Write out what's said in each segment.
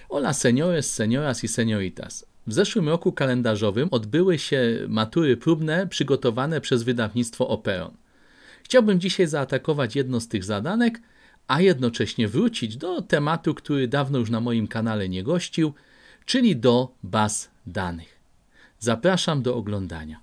Hola señores, señoras y señoritas. W zeszłym roku kalendarzowym odbyły się matury próbne przygotowane przez wydawnictwo Operon. Chciałbym dzisiaj zaatakować jedno z tych zadanek, a jednocześnie wrócić do tematu, który dawno już na moim kanale nie gościł, czyli do baz danych. Zapraszam do oglądania.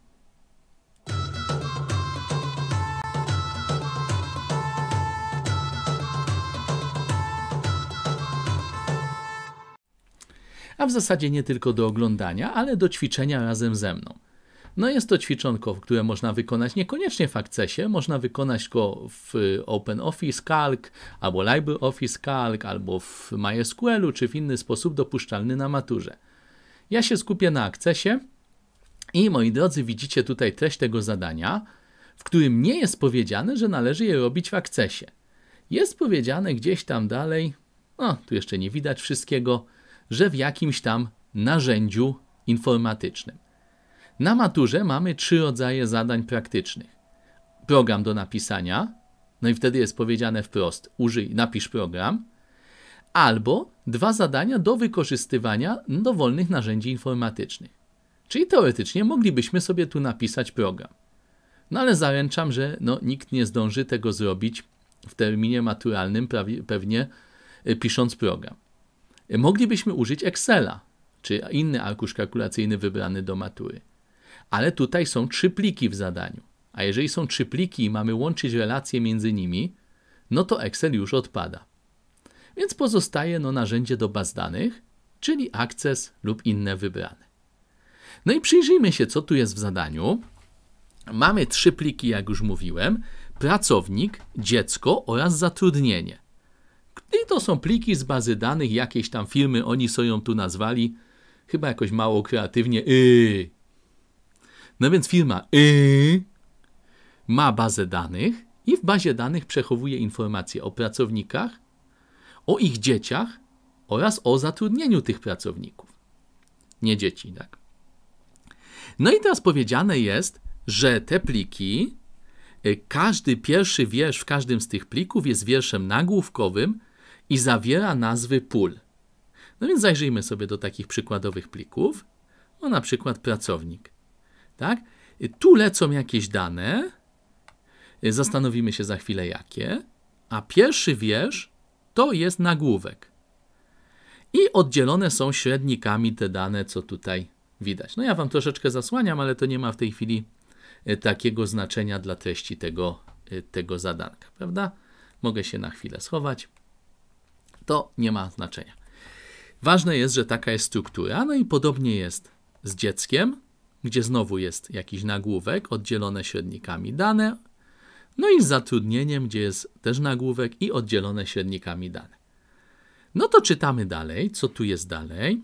A w zasadzie nie tylko do oglądania, ale do ćwiczenia razem ze mną. No jest to ćwiczonko, które można wykonać niekoniecznie w Accessie, można wykonać go w OpenOffice Calc, albo LibreOffice Calc, albo w MySQL-u, czy w inny sposób dopuszczalny na maturze. Ja się skupię na Accessie i moi drodzy, widzicie tutaj treść tego zadania, w którym nie jest powiedziane, że należy je robić w Accessie. Jest powiedziane gdzieś tam dalej, tu jeszcze nie widać wszystkiego, że w jakimś tam narzędziu informatycznym. Na maturze mamy 3 rodzaje zadań praktycznych. Program do napisania, no i wtedy jest powiedziane wprost, napisz program, albo 2 zadania do wykorzystywania dowolnych narzędzi informatycznych. Czyli teoretycznie moglibyśmy sobie tu napisać program. No ale zaręczam, że nikt nie zdąży tego zrobić w terminie maturalnym, pewnie pisząc program. Moglibyśmy użyć Excela, czy inny arkusz kalkulacyjny wybrany do matury. Ale tutaj są 3 pliki w zadaniu. A jeżeli są 3 pliki i mamy łączyć relacje między nimi, no to Excel już odpada. Więc pozostaje narzędzie do baz danych, czyli Access lub inne wybrane. No i przyjrzyjmy się, co tu jest w zadaniu. Mamy 3 pliki, jak już mówiłem, pracownik, dziecko oraz zatrudnienie. I to są pliki z bazy danych jakiejś tam firmy, oni sobie ją tu nazwali, chyba jakoś mało kreatywnie, No więc firma ma bazę danych i w bazie danych przechowuje informacje o pracownikach, o ich dzieciach oraz o zatrudnieniu tych pracowników. Nie dzieci, tak? No i teraz powiedziane jest, że te pliki, każdy pierwszy wiersz w każdym z tych plików jest wierszem nagłówkowym i zawiera nazwy pól. No więc zajrzyjmy sobie do takich przykładowych plików. Na przykład pracownik. Tak? Tu lecą jakieś dane. Zastanowimy się za chwilę jakie. A pierwszy wiersz to jest nagłówek. I oddzielone są średnikami te dane, co tutaj widać. Ja wam troszeczkę zasłaniam, ale to nie ma w tej chwili takiego znaczenia dla treści tego zadanka, prawda? Mogę się na chwilę schować. To nie ma znaczenia. Ważne jest, że taka jest struktura, no i podobnie jest z dzieckiem, gdzie znowu jest jakiś nagłówek, oddzielone średnikami dane, no i z zatrudnieniem, gdzie jest też nagłówek i oddzielone średnikami dane. No to czytamy dalej, co tu jest dalej.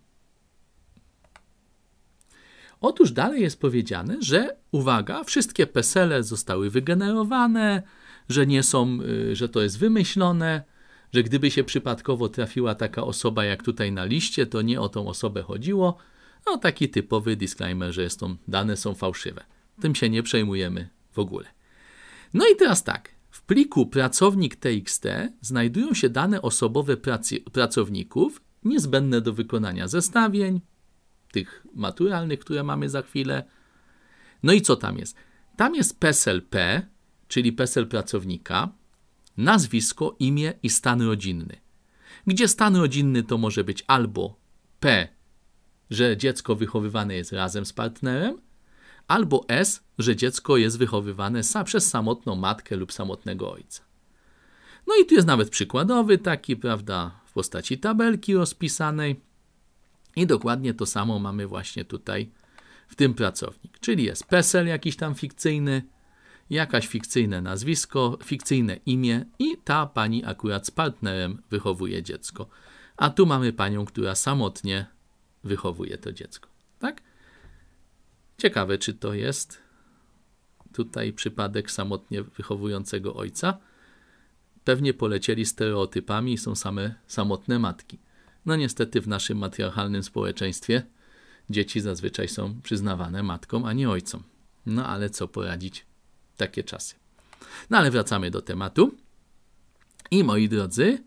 Otóż dalej jest powiedziane, że uwaga, wszystkie PESEL-e zostały wygenerowane, że to jest wymyślone, że gdyby się przypadkowo trafiła taka osoba jak tutaj na liście, to nie o tą osobę chodziło. Taki typowy disclaimer, że dane są fałszywe. Tym się nie przejmujemy w ogóle. No i teraz tak, w pliku pracownik.txt znajdują się dane osobowe pracowników niezbędne do wykonania zestawień, tych maturalnych, które mamy za chwilę. No i co tam jest? Tam jest PESEL-P, czyli PESEL pracownika, nazwisko, imię i stan rodzinny. Gdzie stan rodzinny to może być albo P, że dziecko wychowywane jest razem z partnerem, albo S, że dziecko jest wychowywane przez samotną matkę lub samotnego ojca. No i tu jest nawet przykładowy taki, prawda, w postaci tabelki rozpisanej. I dokładnie to samo mamy właśnie tutaj w tym pracownik. Czyli jest PESEL jakiś tam fikcyjny, jakaś fikcyjne nazwisko, fikcyjne imię i ta pani akurat z partnerem wychowuje dziecko. A tu mamy panią, która samotnie wychowuje to dziecko. Tak? Ciekawe, czy to jest tutaj przypadek samotnie wychowującego ojca. Pewnie polecieli stereotypami i są same samotne matki. Niestety w naszym matriarchalnym społeczeństwie dzieci zazwyczaj są przyznawane matkom, a nie ojcom. Ale co poradzić? Takie czasy. Ale wracamy do tematu. I moi drodzy,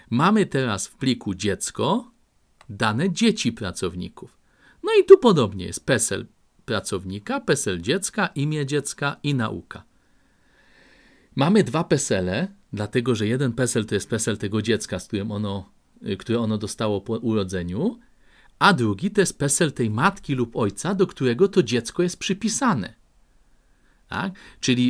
Mamy teraz w pliku dziecko, dane dzieci pracowników. No i tu podobnie jest PESEL pracownika, PESEL dziecka, imię dziecka i nauka. Mamy dwa PESEL-e, dlatego że jeden PESEL to jest PESEL tego dziecka, które ono dostało po urodzeniu, a drugi to jest PESEL tej matki lub ojca, do którego to dziecko jest przypisane. Tak? Czyli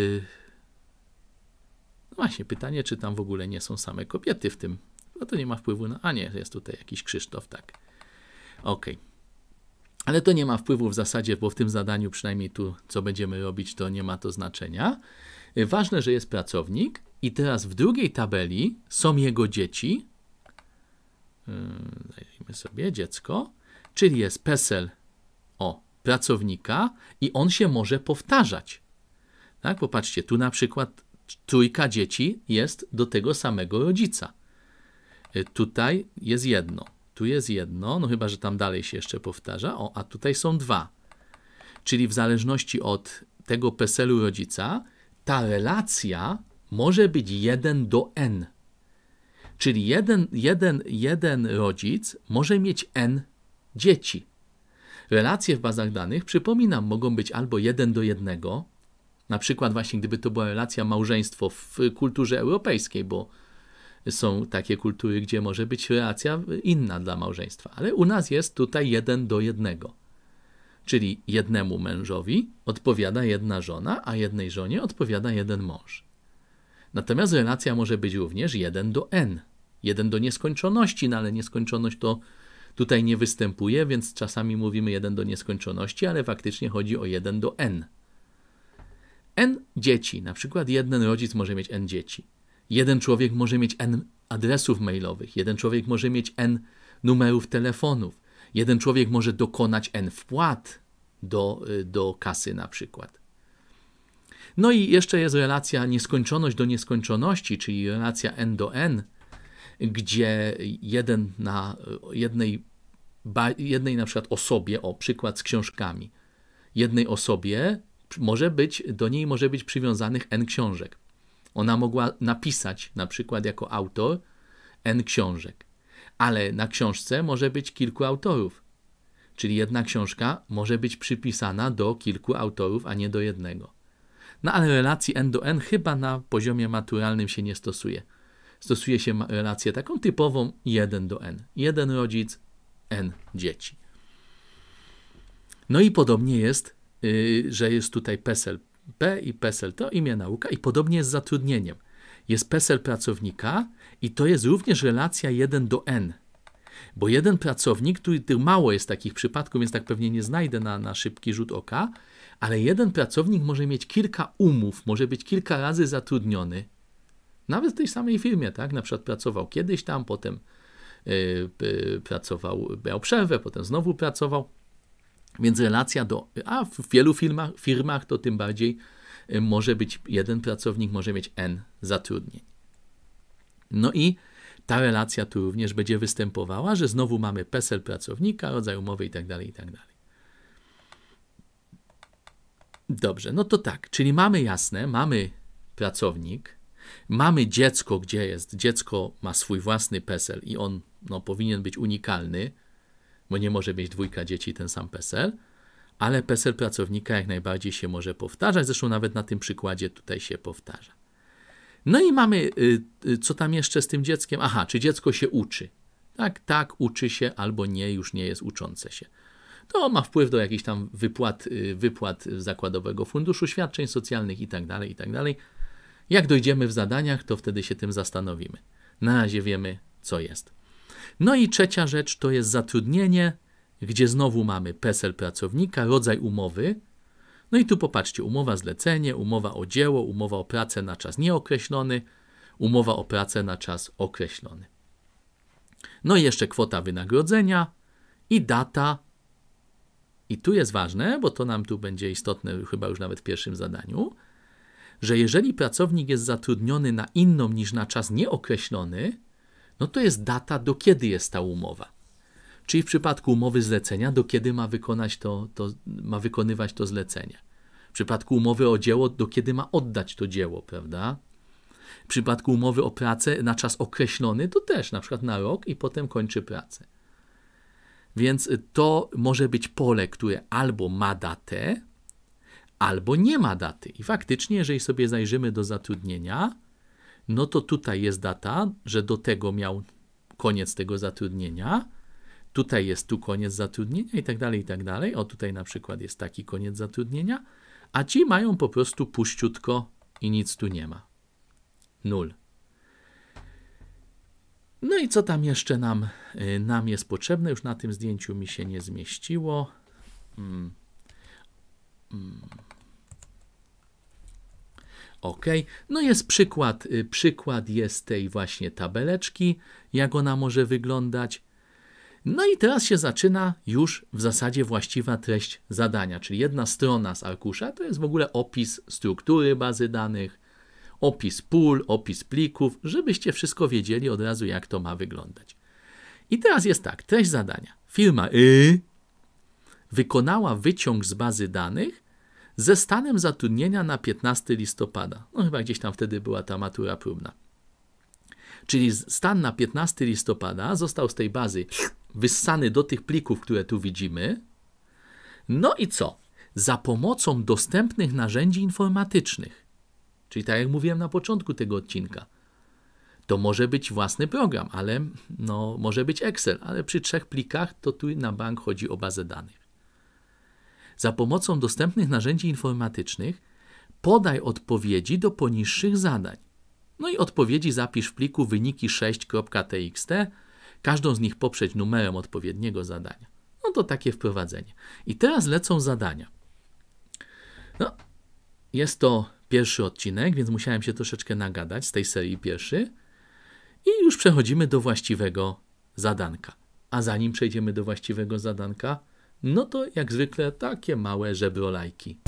no właśnie pytanie, czy tam w ogóle nie są same kobiety w tym. No to nie ma wpływu na... A nie, jest tutaj jakiś Krzysztof, tak. Okej. Ale to nie ma wpływu w zasadzie, bo w tym zadaniu, przynajmniej tu, co będziemy robić, to nie ma to znaczenia. Ważne, że jest pracownik i teraz w drugiej tabeli są jego dzieci. Zajrzyjmy sobie, dziecko, czyli jest PESEL pracownika i on się może powtarzać. Tak, popatrzcie, tu na przykład trójka dzieci jest do tego samego rodzica. Tutaj jest jedno, tu jest jedno, no chyba, że tam dalej się jeszcze powtarza, a tutaj są dwa. Czyli w zależności od tego PESEL-u rodzica, ta relacja może być 1:n. Czyli jeden rodzic może mieć n dzieci. Relacje w bazach danych, przypominam, mogą być albo 1:1, na przykład właśnie gdyby to była relacja małżeństwo w kulturze europejskiej, bo są takie kultury, gdzie może być relacja inna dla małżeństwa, ale u nas jest tutaj 1:1. Czyli jednemu mężowi odpowiada jedna żona, a jednej żonie odpowiada jeden mąż. Natomiast relacja może być również 1:n. 1 do nieskończoności, no ale nieskończoność to tutaj nie występuje, więc czasami mówimy 1 do nieskończoności, ale faktycznie chodzi o 1:n. N dzieci, na przykład jeden rodzic może mieć n dzieci. Jeden człowiek może mieć n adresów mailowych, jeden człowiek może mieć n numerów telefonów, jeden człowiek może dokonać n wpłat do kasy na przykład. No i jeszcze jest relacja nieskończoność do nieskończoności, czyli relacja n:n, gdzie jednej na przykład osobie, przykład z książkami, jednej osobie do niej może być przywiązanych n książek. Ona mogła napisać na przykład jako autor n książek, ale na książce może być kilku autorów, czyli jedna książka może być przypisana do kilku autorów, a nie do jednego. No ale relacji n:n chyba na poziomie maturalnym się nie stosuje. Stosuje się relację taką typową 1:n. Jeden rodzic, n dzieci. No i podobnie jest, że jest tutaj PESEL P i PESEL to imię, nauka i podobnie jest z zatrudnieniem. Jest PESEL pracownika i to jest również relacja 1:n. Bo jeden pracownik, tu mało jest takich przypadków, więc tak pewnie nie znajdę na szybki rzut oka, ale jeden pracownik może mieć kilka umów, może być kilka razy zatrudniony, nawet w tej samej firmie, tak? Na przykład pracował kiedyś tam, potem miał przerwę, potem znowu pracował. Więc relacja a w wielu firmach to tym bardziej może być jeden pracownik, może mieć n zatrudnień. No i ta relacja tu również będzie występowała, że znowu mamy PESEL pracownika, rodzaj umowy itd., itd. Dobrze, no to tak, czyli mamy jasne, mamy pracownik, mamy dziecko, gdzie jest, dziecko ma swój własny PESEL i on powinien być unikalny, bo nie może mieć dwójka dzieci ten sam PESEL, ale PESEL pracownika jak najbardziej się może powtarzać, zresztą nawet na tym przykładzie tutaj się powtarza. No i mamy, co tam jeszcze z tym dzieckiem? Aha, czy dziecko się uczy? Tak, uczy się albo nie, już nie jest uczące się. To ma wpływ do jakichś tam wypłat Zakładowego Funduszu Świadczeń Socjalnych itd., itd. Jak dojdziemy w zadaniach, to wtedy się tym zastanowimy. Na razie wiemy, co jest. No i trzecia rzecz to jest zatrudnienie, gdzie znowu mamy PESEL pracownika, rodzaj umowy. No i tu popatrzcie, umowa zlecenie, umowa o dzieło, umowa o pracę na czas nieokreślony, umowa o pracę na czas określony. No i jeszcze kwota wynagrodzenia i data. I tu jest ważne, bo to nam tu będzie istotne chyba już nawet w pierwszym zadaniu, że jeżeli pracownik jest zatrudniony na inną niż na czas nieokreślony, no to jest data, do kiedy jest ta umowa. Czyli w przypadku umowy zlecenia, do kiedy ma wykonywać to zlecenie. W przypadku umowy o dzieło, do kiedy ma oddać to dzieło, prawda? W przypadku umowy o pracę na czas określony to też na przykład na rok i potem kończy pracę. Więc to może być pole, które albo ma datę, albo nie ma daty. I faktycznie, jeżeli sobie zajrzymy do zatrudnienia, no to tutaj jest data, że do tego miał koniec tego zatrudnienia, tutaj jest tu koniec zatrudnienia i tak dalej, i tak dalej. O, tutaj na przykład jest taki koniec zatrudnienia, a ci mają po prostu puściutko i nic tu nie ma. 0. No i co tam jeszcze nam jest potrzebne? Już na tym zdjęciu mi się nie zmieściło. OK. No jest przykład jest tej właśnie tabeleczki, jak ona może wyglądać. No i teraz się zaczyna już w zasadzie właściwa treść zadania, czyli jedna strona z arkusza to jest w ogóle opis struktury bazy danych, opis pól, opis plików, żebyście wszystko wiedzieli od razu, jak to ma wyglądać. I teraz jest tak, treść zadania. Firma wykonała wyciąg z bazy danych ze stanem zatrudnienia na 15 listopada. No chyba gdzieś tam wtedy była ta matura próbna. Czyli stan na 15 listopada został z tej bazy wyssany do tych plików, które tu widzimy. No i co? Za pomocą dostępnych narzędzi informatycznych, czyli tak jak mówiłem na początku tego odcinka, to może być własny program, ale no, może być Excel, ale przy 3 plikach to tu na bank chodzi o bazę danych. Za pomocą dostępnych narzędzi informatycznych podaj odpowiedzi do poniższych zadań. No i odpowiedzi zapisz w pliku wyniki 6.txt, każdą z nich poprzeć numerem odpowiedniego zadania. No to takie wprowadzenie. I teraz lecą zadania. No, jest to pierwszy odcinek, więc musiałem się troszeczkę nagadać z tej serii pierwszy. I już przechodzimy do właściwego zadanka. A zanim przejdziemy do właściwego zadanka, no to jak zwykle takie małe żebrolajki.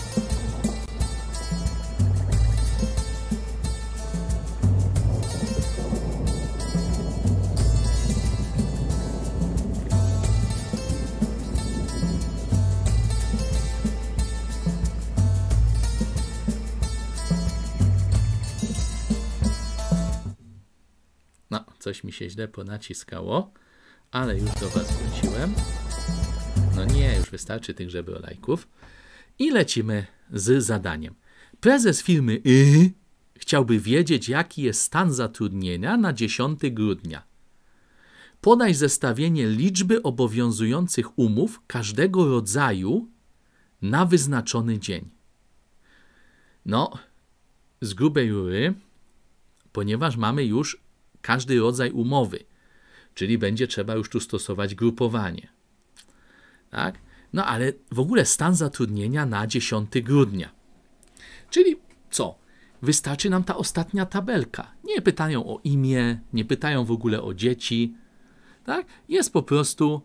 No, coś mi się źle ponaciskało, ale już do Was wróciłem. No nie, już wystarczy tych żebrolajków. I lecimy z zadaniem. Prezes firmy chciałby wiedzieć, jaki jest stan zatrudnienia na 10 grudnia. Podaj zestawienie liczby obowiązujących umów każdego rodzaju na wyznaczony dzień. No, z grubej rury, ponieważ mamy już każdy rodzaj umowy, czyli będzie trzeba już tu stosować grupowanie. Tak? No ale w ogóle stan zatrudnienia na 10 grudnia. Czyli co? Wystarczy nam ta ostatnia tabelka. Nie pytają o imię, nie pytają w ogóle o dzieci. Tak? Jest po prostu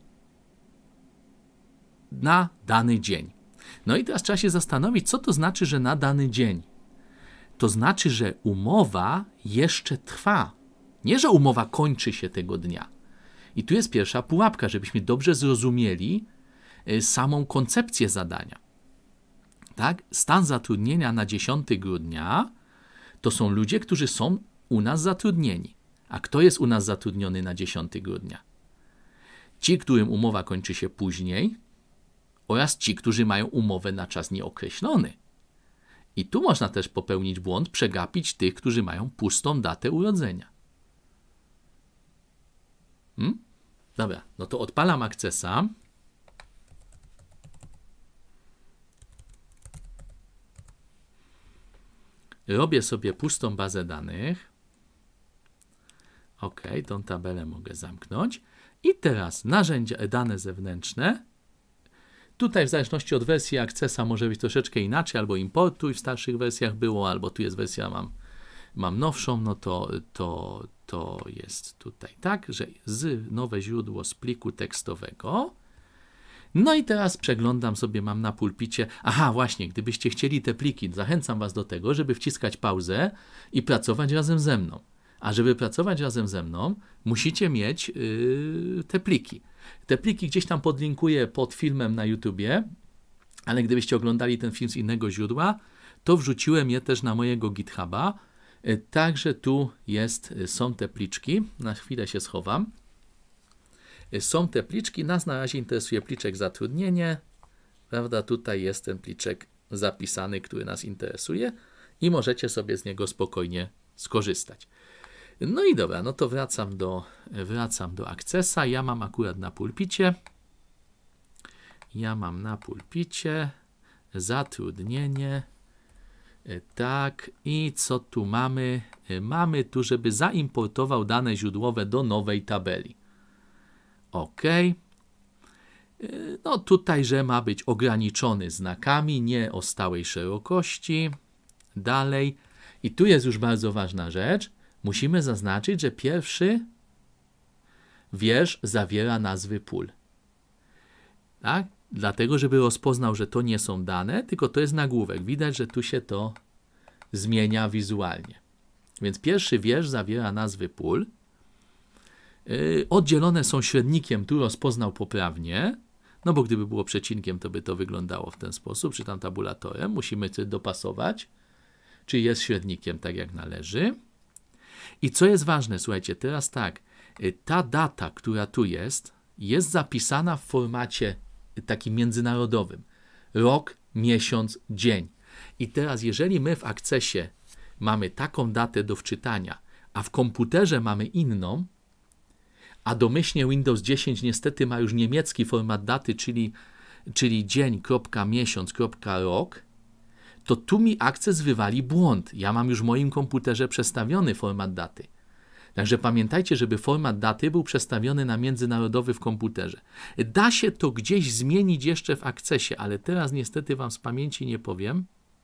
na dany dzień. No i teraz trzeba się zastanowić, co to znaczy, że na dany dzień. To znaczy, że umowa jeszcze trwa. Nie, że umowa kończy się tego dnia. I tu jest pierwsza pułapka, żebyśmy dobrze zrozumieli samą koncepcję zadania. Tak? Stan zatrudnienia na 10 grudnia to są ludzie, którzy są u nas zatrudnieni. A kto jest u nas zatrudniony na 10 grudnia? Ci, którym umowa kończy się później oraz ci, którzy mają umowę na czas nieokreślony. I tu można też popełnić błąd, przegapić tych, którzy mają pustą datę urodzenia. Dobra, no to odpalam Accessa. Robię sobie pustą bazę danych. OK, tą tabelę mogę zamknąć. I teraz narzędzia, dane zewnętrzne. Tutaj w zależności od wersji Accessa może być troszeczkę inaczej, albo importuj w starszych wersjach było, albo tu jest wersja, mam nowszą, no to jest tutaj tak, że nowe źródło z pliku tekstowego. No i teraz przeglądam sobie, mam na pulpicie. Aha, właśnie, gdybyście chcieli te pliki, zachęcam Was do tego, żeby wciskać pauzę i pracować razem ze mną. A żeby pracować razem ze mną, musicie mieć te pliki. Te pliki gdzieś tam podlinkuję pod filmem na YouTubie, ale gdybyście oglądali ten film z innego źródła, to wrzuciłem je też na mojego GitHuba, Także tu są te pliczki. Na chwilę się schowam. Są te pliczki. Nas na razie interesuje pliczek zatrudnienie. Prawda? Tutaj jest ten pliczek zapisany, który nas interesuje i możecie sobie z niego spokojnie skorzystać. No i dobra, no to wracam do Accessa. Ja mam akurat na pulpicie. Zatrudnienie. Tak, i co tu mamy? Mamy tu, żeby zaimportował dane źródłowe do nowej tabeli. OK. No tutaj, że ma być ograniczony znakami, nie o stałej szerokości. Dalej. I tu jest już bardzo ważna rzecz. Musimy zaznaczyć, że pierwszy wiersz zawiera nazwy pól. Tak? Dlatego, żeby rozpoznał, że to nie są dane, tylko to jest nagłówek. Widać, że tu się to zmienia wizualnie. Więc pierwszy wiersz zawiera nazwy pól. Oddzielone są średnikiem, tu rozpoznał poprawnie. No bo gdyby było przecinkiem, to by to wyglądało w ten sposób, czy tam tabulatorem. Musimy dopasować, czy jest średnikiem tak jak należy. I co jest ważne, słuchajcie, teraz tak, ta data, która tu jest zapisana w formacie takim międzynarodowym. Rok, miesiąc, dzień. I teraz, jeżeli my w Accessie mamy taką datę do wczytania, a w komputerze mamy inną, a domyślnie Windows 10 niestety ma już niemiecki format daty, czyli dzień, miesiąc, rok, to tu mi Access wywali błąd. Ja mam już w moim komputerze przestawiony format daty. Także pamiętajcie, żeby format daty był przestawiony na międzynarodowy w komputerze. Da się to gdzieś zmienić jeszcze w Accessie, ale teraz niestety wam z pamięci nie powiem.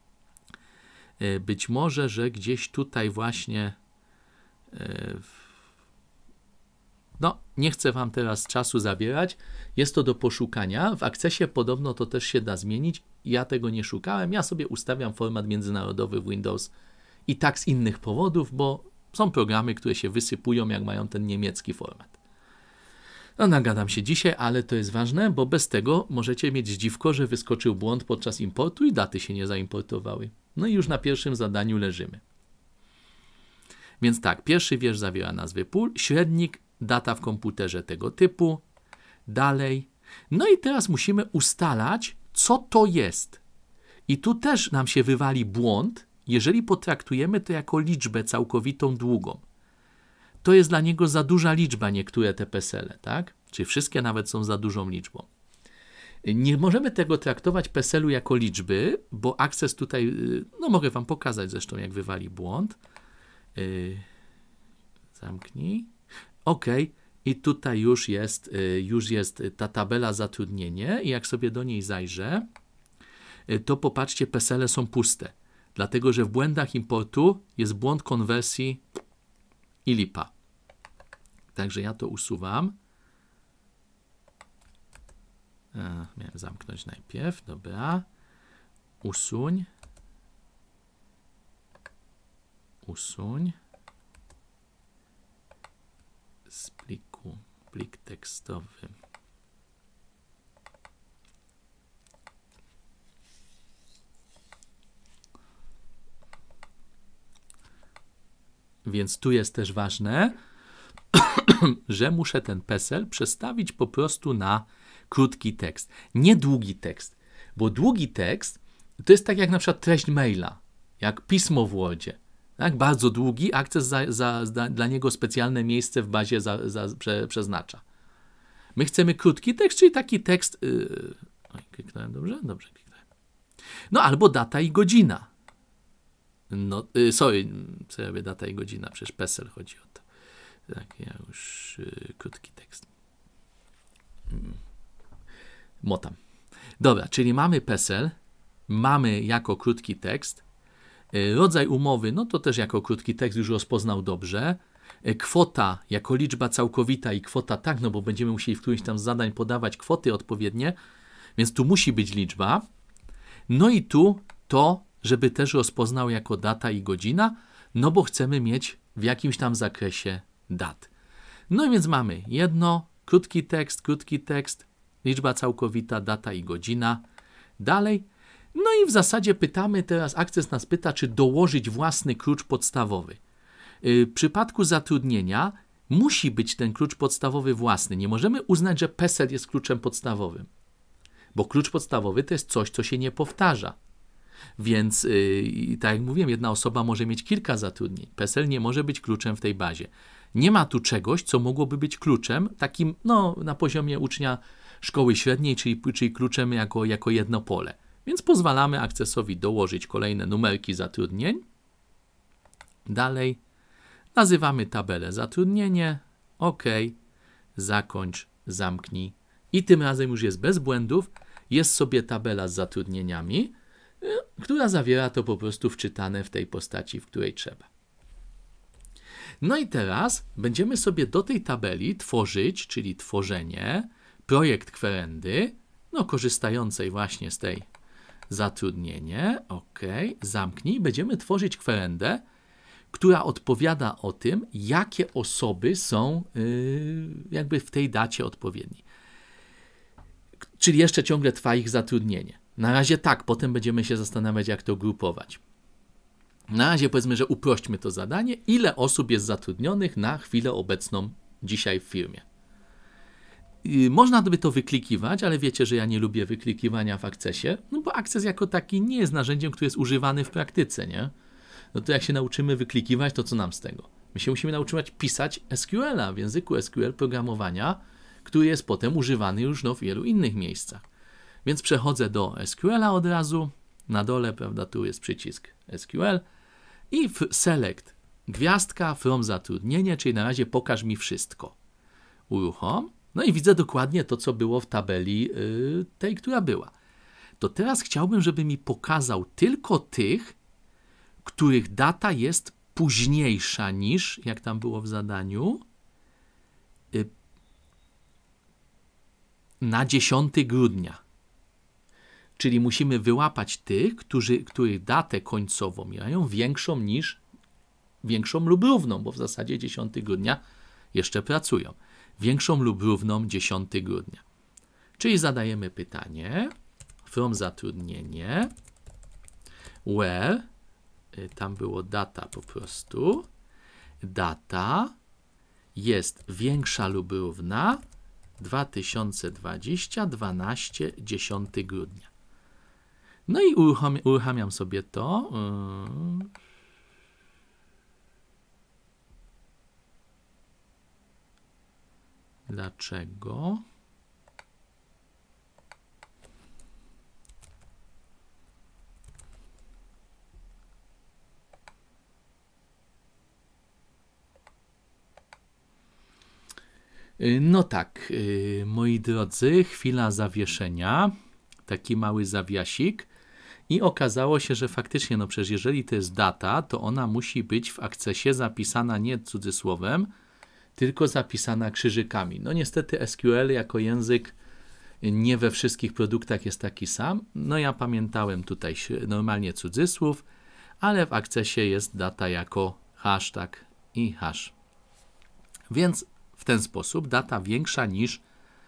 Być może, że gdzieś tutaj właśnie no, nie chcę wam teraz czasu zabierać. Jest to do poszukania. W Accessie podobno to też się da zmienić. Ja tego nie szukałem. Ja sobie ustawiam format międzynarodowy w Windows i tak z innych powodów, bo są programy, które się wysypują, jak mają ten niemiecki format. No, nagadam się dzisiaj, ale to jest ważne, bo bez tego możecie mieć zdziwko, że wyskoczył błąd podczas importu i daty się nie zaimportowały. No i już na pierwszym zadaniu leżymy. Więc tak, pierwszy wiersz zawiera nazwy pól, średnik, data w komputerze tego typu, dalej. No i teraz musimy ustalać, co to jest. I tu też nam się wywali błąd, jeżeli potraktujemy to jako liczbę całkowitą długą. To jest dla niego za duża liczba, niektóre te PESEL-e, tak? Czy wszystkie nawet są za dużą liczbą. Nie możemy tego traktować PESEL-u jako liczby, bo Access tutaj, no mogę wam pokazać zresztą, jak wywali błąd. Zamknij. OK. I tutaj już jest ta tabela zatrudnienie i jak sobie do niej zajrzę, to popatrzcie, PESEL-e są puste. Dlatego, że w błędach importu jest błąd konwersji i lipa. Także ja to usuwam. Miałem zamknąć najpierw. Dobra. Usuń. Usuń. Z pliku. Plik tekstowy. Więc tu jest też ważne, że muszę ten PESEL przestawić po prostu na krótki tekst. Nie długi tekst, bo długi tekst to jest tak jak na przykład treść maila, jak pismo w Wordzie. Tak? Bardzo długi, Access dla niego specjalne miejsce w bazie przeznacza. My chcemy krótki tekst, czyli taki tekst... kliknąłem dobrze? Dobrze kliknąłem. No albo data i godzina. No, co ja mówię, data i godzina, przecież PESEL chodzi o to. Tak, ja już krótki tekst. Motam. Dobra, czyli mamy PESEL, mamy jako krótki tekst. Rodzaj umowy, no to też jako krótki tekst już rozpoznał dobrze. Kwota jako liczba całkowita i kwota tak, no bo będziemy musieli w którymś tam z zadań podawać kwoty odpowiednie, więc tu musi być liczba. No i tu to, żeby też rozpoznał jako data i godzina, no bo chcemy mieć w jakimś tam zakresie dat. No i więc mamy jedno, krótki tekst, liczba całkowita, data i godzina. Dalej, No i w zasadzie pytamy teraz, Access nas pyta, czy dołożyć własny klucz podstawowy. W przypadku zatrudnienia musi być ten klucz podstawowy własny. Nie możemy uznać, że PESEL jest kluczem podstawowym, bo klucz podstawowy to jest coś, co się nie powtarza. Więc, tak jak mówiłem, jedna osoba może mieć kilka zatrudnień. PESEL nie może być kluczem w tej bazie. Nie ma tu czegoś, co mogłoby być kluczem takim, no, na poziomie ucznia szkoły średniej, czyli kluczem jako jedno pole. Więc pozwalamy Accessowi dołożyć kolejne numerki zatrudnień. Dalej nazywamy tabelę zatrudnienie. OK. Zakończ, zamknij. I tym razem już jest bez błędów. Jest sobie tabela z zatrudnieniami, która zawiera to po prostu wczytane w tej postaci, w której trzeba. No i teraz będziemy sobie do tej tabeli tworzyć, czyli tworzenie, projekt kwerendy, no korzystającej właśnie z tej zatrudnienie. OK, zamknij. Będziemy tworzyć kwerendę, która odpowiada o tym, jakie osoby są jakby w tej dacie odpowiednie. Czyli jeszcze ciągle trwa ich zatrudnienie. Na razie tak, potem będziemy się zastanawiać, jak to grupować. Na razie powiedzmy, że uprośćmy to zadanie. Ile osób jest zatrudnionych na chwilę obecną dzisiaj w firmie? Można by to wyklikiwać, ale wiecie, że ja nie lubię wyklikiwania w Accessie, no bo Access jako taki nie jest narzędziem, które jest używany w praktyce, nie? No to jak się nauczymy wyklikiwać, to co nam z tego? My się musimy nauczyć pisać SQL-a w języku SQL programowania, który jest potem używany już w wielu innych miejscach. Więc przechodzę do SQL-a od razu. Na dole, prawda, tu jest przycisk SQL i w select gwiazdka from zatrudnienie, czyli na razie pokaż mi wszystko. Uruchom. No i widzę dokładnie to, co było w tabeli tej, która była. To teraz chciałbym, żeby mi pokazał tylko tych, których data jest późniejsza niż, jak tam było w zadaniu, na 10 grudnia. Czyli musimy wyłapać tych, których datę końcową mają większą lub równą, bo w zasadzie 10 grudnia jeszcze pracują. Większą lub równą 10 grudnia. Czyli zadajemy pytanie from zatrudnienie where, tam było data po prostu, data jest większa lub równa 2020 12 10 grudnia. No i uruchamiam sobie to. Dlaczego? No tak, moi drodzy, chwila zawieszenia, taki mały zawiasik i okazało się, że faktycznie, no przecież jeżeli to jest data, to ona musi być w Accessie zapisana nie cudzysłowem, tylko zapisana krzyżykami. No niestety SQL jako język nie we wszystkich produktach jest taki sam. No ja pamiętałem tutaj normalnie cudzysłów, ale w Accessie jest data jako hashtag i hash. Więc w ten sposób data większa niż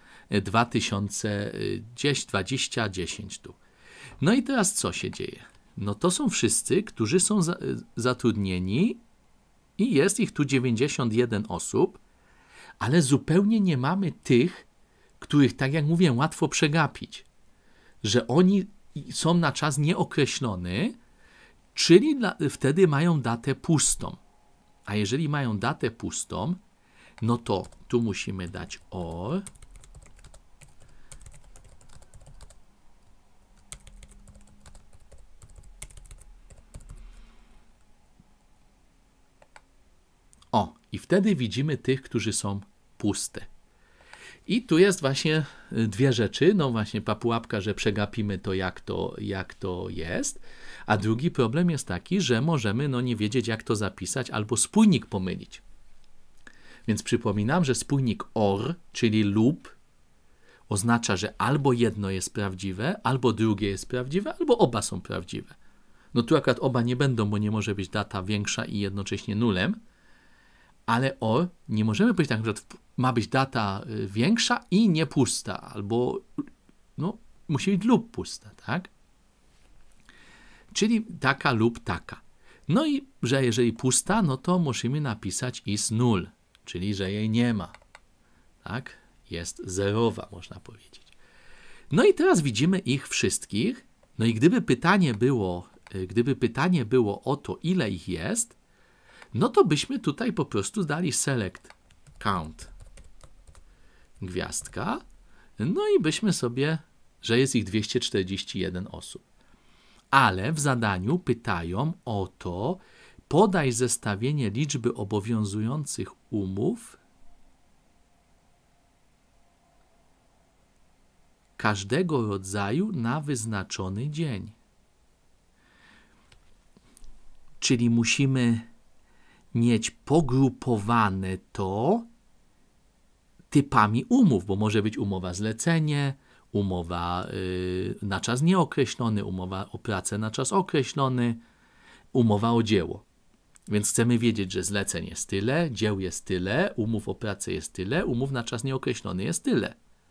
2020 10 tu. No i teraz co się dzieje? No to są wszyscy, którzy są zatrudnieni i jest ich tu 91 osób, ale zupełnie nie mamy tych, których, tak jak mówię, łatwo przegapić, że oni są na czas nieokreślony, czyli wtedy mają datę pustą. A jeżeli mają datę pustą, no to tu musimy dać OR. O, i wtedy widzimy tych, którzy są puste. I tu jest właśnie dwie rzeczy. No właśnie pułapka, że przegapimy to, jak to jest. A drugi problem jest taki, że możemy nie wiedzieć, jak to zapisać, albo spójnik pomylić. Więc przypominam, że spójnik OR, czyli lub, oznacza, że albo jedno jest prawdziwe, albo drugie jest prawdziwe, albo oba są prawdziwe. No tu akurat oba nie będą, bo nie może być data większa i jednocześnie nulem, ale OR nie możemy powiedzieć tak, że ma być data większa i nie pusta, albo musi być lub pusta, tak? czyli taka lub taka. No i, że jeżeli pusta, no to musimy napisać is null, czyli że jej nie ma. Tak? Jest zerowa, można powiedzieć. No i teraz widzimy ich wszystkich. No i gdyby pytanie było o to, ile ich jest, no to byśmy tutaj po prostu dali select count gwiazdka, no i byśmy sobie, że jest ich 241 osób. Ale w zadaniu pytają o to, podaj zestawienie liczby obowiązujących umów każdego rodzaju na wyznaczony dzień. Czyli musimy mieć pogrupowane to typami umów, bo może być umowa zlecenie, umowa na czas nieokreślony, umowa o pracę na czas określony, umowa o dzieło. Więc chcemy wiedzieć, że zleceń jest tyle, dzieł jest tyle, umów o pracę jest tyle, umów na czas nieokreślony jest tyle.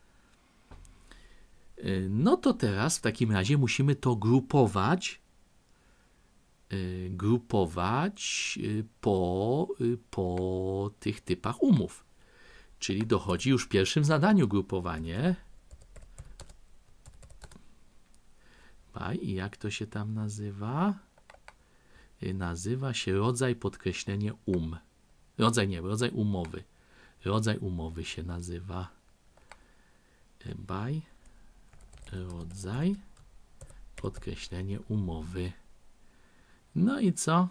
No to teraz w takim razie musimy to grupować po tych typach umów. Czyli dochodzi już w pierwszym zadaniu grupowanie. I jak to się tam nazywa? Nazywa się rodzaj podkreślenie rodzaj umowy. Rodzaj umowy się nazywa rodzaj podkreślenie umowy. No i co?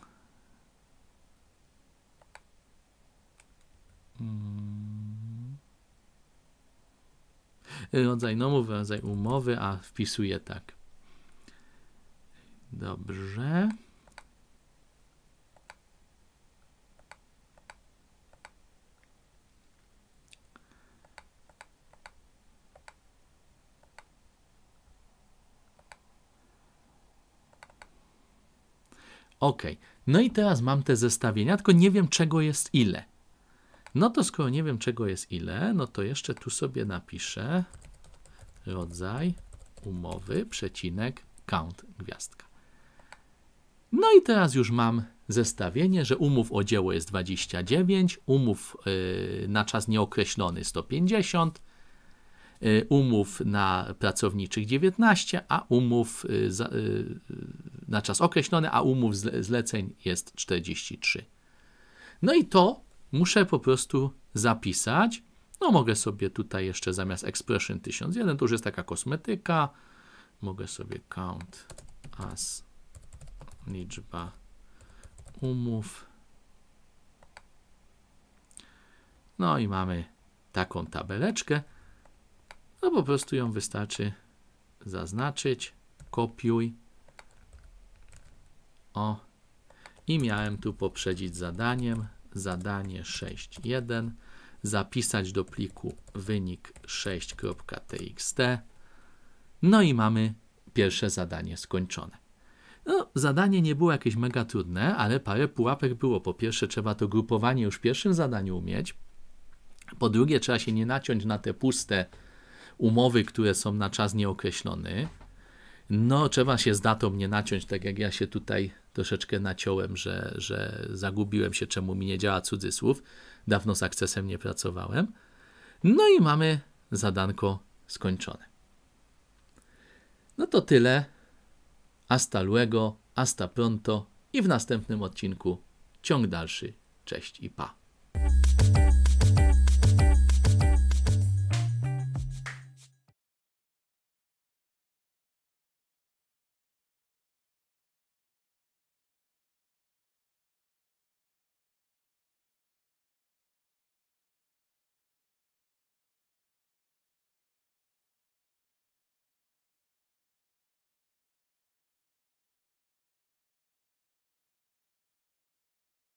Rodzaj umowy, a wpisuję tak. Dobrze. OK. No i teraz mam te zestawienia, tylko nie wiem, czego jest ile. No to skoro nie wiem, czego jest ile, no to jeszcze tu sobie napiszę rodzaj umowy, przecinek, count, gwiazdka. No i teraz już mam zestawienie, że umów o dzieło jest 29, umów na czas nieokreślony 150, umów na pracowniczych 19, a umów na czas określony, a umów zleceń jest 43. No i to muszę po prostu zapisać. No mogę sobie tutaj jeszcze zamiast expression 1001, to już jest taka kosmetyka. Mogę sobie count as liczba umów. No i mamy taką tabeleczkę. No po prostu ją wystarczy zaznaczyć, kopiuj. O. I miałem tu poprzedzić zadaniem. Zadanie 6.1. Zapisać do pliku wynik 6.txt. No i mamy pierwsze zadanie skończone. No, zadanie nie było jakieś mega trudne, ale parę pułapek było. Po pierwsze, trzeba to grupowanie już w pierwszym zadaniu umieć. Po drugie, trzeba się nie naciąć na te puste umowy, które są na czas nieokreślony. No, trzeba się z datą nie naciąć, tak jak ja się tutaj troszeczkę naciąłem, że zagubiłem się, czemu mi nie działa cudzysłów. Dawno z Accessem nie pracowałem. No i mamy zadanko skończone. No to tyle. Hasta luego, hasta pronto i w następnym odcinku ciąg dalszy. Cześć i pa.